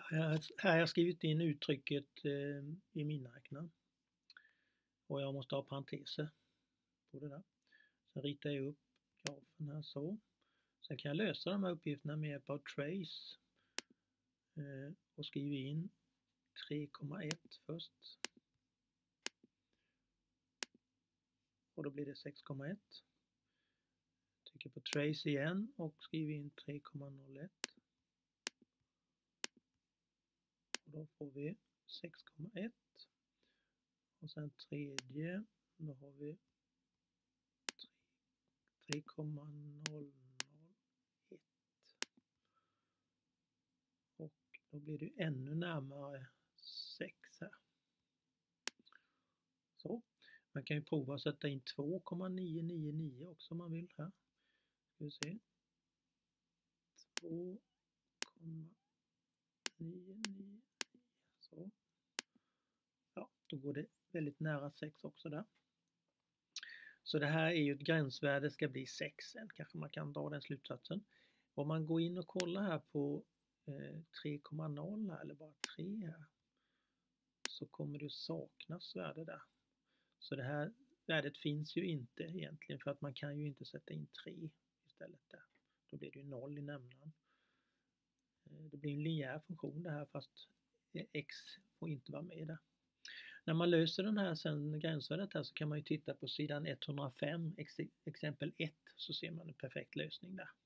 Här har jag skrivit in uttrycket i miniräknaren. Och jag måste ha parenteser på det där. Sen ritar jag upp grafen här så. Sen kan jag lösa de här uppgifterna med hjälp av trace. Och skriver in 3,1 först. Och då blir det 6,1. Trycker på trace igen och skriver in 3,01. Och då får vi 6,1. Och sen tredje, då har vi 3,001. Och då blir det ännu närmare 6 här. Så. Man kan ju prova att sätta in 2,999 också om man vill här. Ska vi se. 2,999. Så. Ja, då går det väldigt nära 6 också där. Så det här är ju ett gränsvärde ska bli 6 sen. Kanske man kan dra den slutsatsen. Om man går in och kollar här på 3,0 här eller bara 3 här. Så kommer det saknas värde där. Så det här värdet finns ju inte egentligen för att man kan ju inte sätta in 3 istället där. Då blir det ju 0 i nämnaren. Det blir en linjär funktion det här fast x får inte vara med där. När man löser den här sen gränsvärdet här så kan man ju titta på sidan 105 exempel 1 så ser man en perfekt lösning där.